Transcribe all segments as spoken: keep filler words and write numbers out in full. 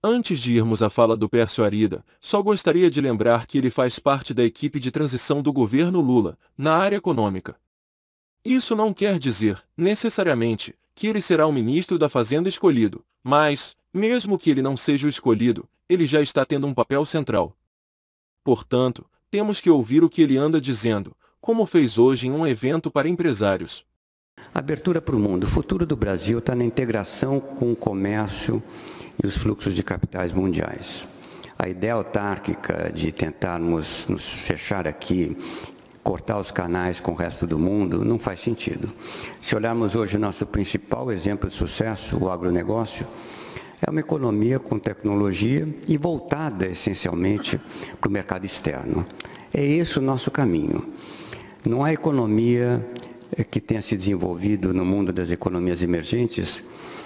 Antes de irmos à fala do Pércio Arida, só gostaria de lembrar que ele faz parte da equipe de transição do governo Lula, na área econômica. Isso não quer dizer, necessariamente, que ele será o ministro da Fazenda escolhido, mas, mesmo que ele não seja o escolhido, ele já está tendo um papel central. Portanto, temos que ouvir o que ele anda dizendo, como fez hoje em um evento para empresários. Abertura para o mundo. O futuro do Brasil está na integração com o comércio e os fluxos de capitais mundiais. A ideia autárquica de tentarmos nos fechar aqui, cortar os canais com o resto do mundo, não faz sentido. Se olharmos hoje o nosso principal exemplo de sucesso, o agronegócio, é uma economia com tecnologia e voltada essencialmente para o mercado externo. É esse o nosso caminho. Não há economia que tenha se desenvolvido no mundo das economias emergentes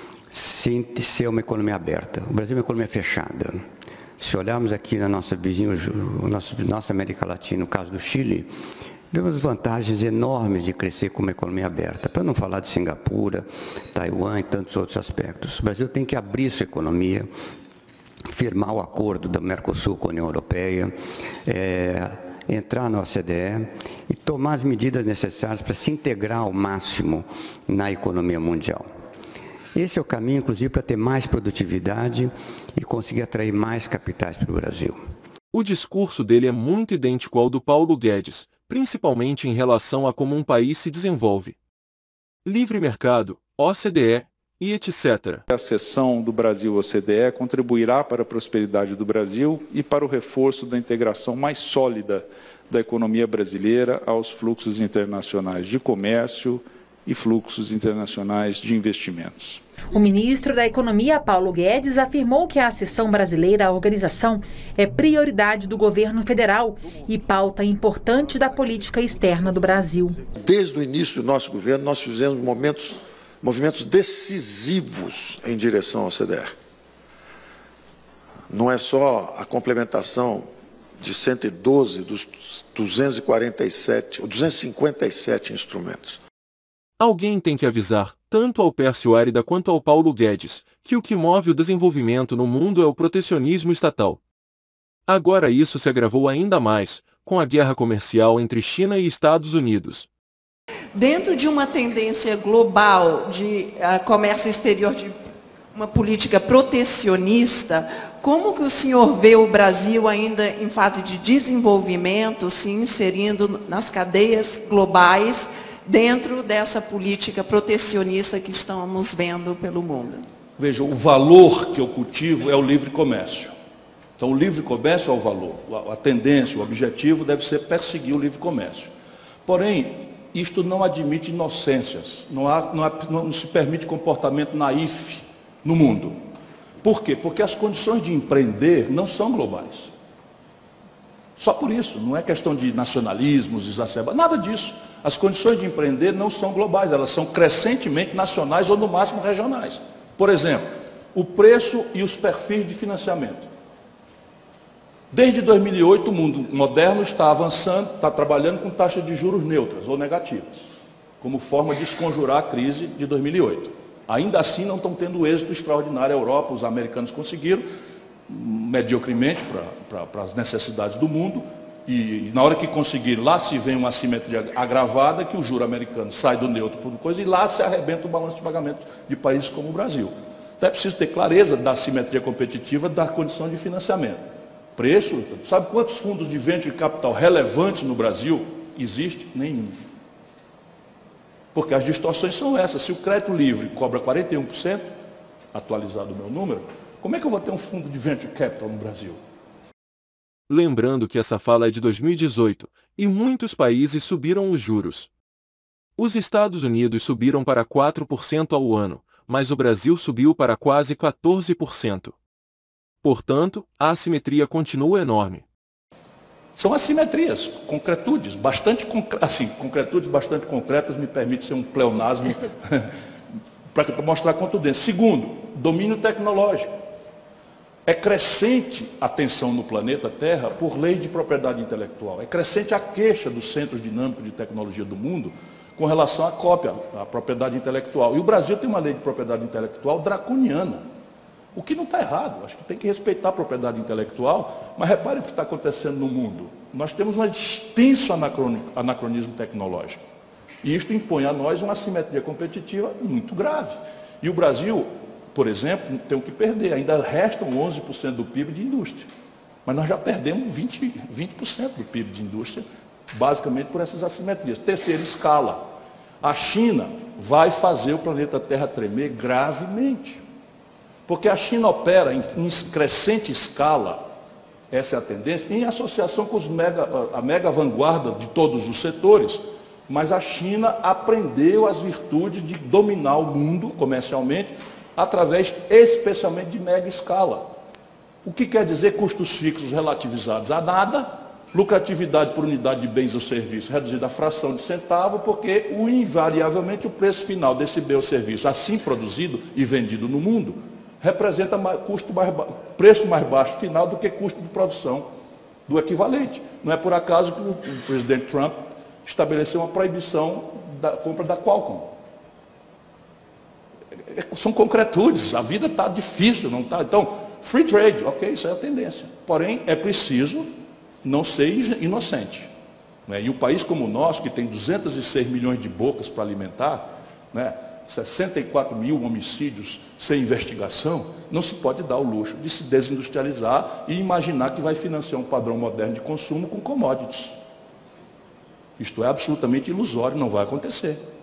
sem ser uma economia aberta. O Brasil é uma economia fechada. Se olharmos aqui na nossa vizinha, nossa América Latina, no caso do Chile, vemos vantagens enormes de crescer com uma economia aberta, para não falar de Singapura, Taiwan e tantos outros aspectos. O Brasil tem que abrir sua economia, firmar o acordo da Mercosul com a União Europeia, é, entrar na O C D E e tomar as medidas necessárias para se integrar ao máximo na economia mundial. Esse é o caminho, inclusive, para ter mais produtividade e conseguir atrair mais capitais para o Brasil. O discurso dele é muito idêntico ao do Paulo Guedes, principalmente em relação a como um país se desenvolve. Livre mercado, O C D E e etcétera. A cessão do Brasil ao O C D E contribuirá para a prosperidade do Brasil e para o reforço da integração mais sólida da economia brasileira aos fluxos internacionais de comércio e fluxos internacionais de investimentos. O ministro da Economia, Paulo Guedes, afirmou que a acessão brasileira à organização é prioridade do governo federal e pauta importante da política externa do Brasil. Desde o início do nosso governo, nós fizemos momentos, movimentos decisivos em direção ao O C D E. Não é só a complementação de cento e doze dos duzentos e quarenta e sete, ou duzentos e cinquenta e sete instrumentos. Alguém tem que avisar, tanto ao Pércio Arida quanto ao Paulo Guedes, que o que move o desenvolvimento no mundo é o protecionismo estatal. Agora isso se agravou ainda mais, com a guerra comercial entre China e Estados Unidos. Dentro de uma tendência global de uh, comércio exterior, de uma política protecionista, como que o senhor vê o Brasil ainda em fase de desenvolvimento, se inserindo nas cadeias globais, dentro dessa política protecionista que estamos vendo pelo mundo? Veja, o valor que eu cultivo é o livre comércio. Então, o livre comércio é o valor. A tendência, o objetivo deve ser perseguir o livre comércio. Porém, isto não admite inocências, não, há, não, há, não se permite comportamento naif no mundo. Por quê? Porque as condições de empreender não são globais. Só por isso, não é questão de nacionalismos exacerbados, nada disso. As condições de empreender não são globais, elas são crescentemente nacionais ou no máximo regionais. Por exemplo, o preço e os perfis de financiamento. Desde dois mil e oito, o mundo moderno está avançando, está trabalhando com taxas de juros neutras ou negativas, como forma de esconjurar a crise de dois mil e oito. Ainda assim, não estão tendo êxito extraordinário. A Europa, os americanos conseguiram, mediocremente, para as necessidades do mundo, e, e na hora que conseguirem, lá se vem uma assimetria agravada, que o juro americano sai do neutro por coisa, e lá se arrebenta o balanço de pagamento de países como o Brasil. Então é preciso ter clareza da assimetria competitiva da condição de financiamento. Preço, sabe quantos fundos de venture capital relevantes no Brasil existe? Nenhum. Porque as distorções são essas. Se o crédito livre cobra quarenta e um por cento, atualizado o meu número, como é que eu vou ter um fundo de venture capital no Brasil? Lembrando que essa fala é de dois mil e dezoito, e muitos países subiram os juros. Os Estados Unidos subiram para quatro por cento ao ano, mas o Brasil subiu para quase quatorze por cento. Portanto, a assimetria continua enorme. São assimetrias, concretudes, bastante, assim, concretudes bastante concretas, me permite ser um pleonasmo para mostrar a contundência. Segundo, domínio tecnológico. É crescente a tensão no planeta Terra por leis de propriedade intelectual. É crescente a queixa dos centros dinâmicos de tecnologia do mundo com relação à cópia, à propriedade intelectual. E o Brasil tem uma lei de propriedade intelectual draconiana. O que não está errado, acho que tem que respeitar a propriedade intelectual, mas repare o que está acontecendo no mundo. Nós temos um extenso anacronismo tecnológico. E isto impõe a nós uma assimetria competitiva muito grave. E o Brasil, por exemplo, tem o que perder, ainda restam onze por cento do P I B de indústria. Mas nós já perdemos vinte por cento do P I B de indústria, basicamente por essas assimetrias. Terceira escala, a China vai fazer o planeta Terra tremer gravemente. Porque a China opera em, em crescente escala, essa é a tendência, em associação com os mega, a mega vanguarda de todos os setores, mas a China aprendeu as virtudes de dominar o mundo comercialmente, através especialmente de mega escala. O que quer dizer custos fixos relativizados a nada, lucratividade por unidade de bens ou serviços reduzida a fração de centavo, porque o, invariavelmente o preço final desse bem ou serviço assim produzido e vendido no mundo representa mais, custo mais, preço mais baixo final do que custo de produção do equivalente. Não é por acaso que o, o presidente Trump estabeleceu uma proibição da compra da Qualcomm. São concretudes, a vida está difícil, não está? Então, free trade, ok, isso é a tendência. Porém, é preciso não ser inocente. Né? E um país como o nosso, que tem duzentos e seis milhões de bocas para alimentar, né? sessenta e quatro mil homicídios sem investigação, não se pode dar o luxo de se desindustrializar e imaginar que vai financiar um padrão moderno de consumo com commodities. Isto é absolutamente ilusório, não vai acontecer.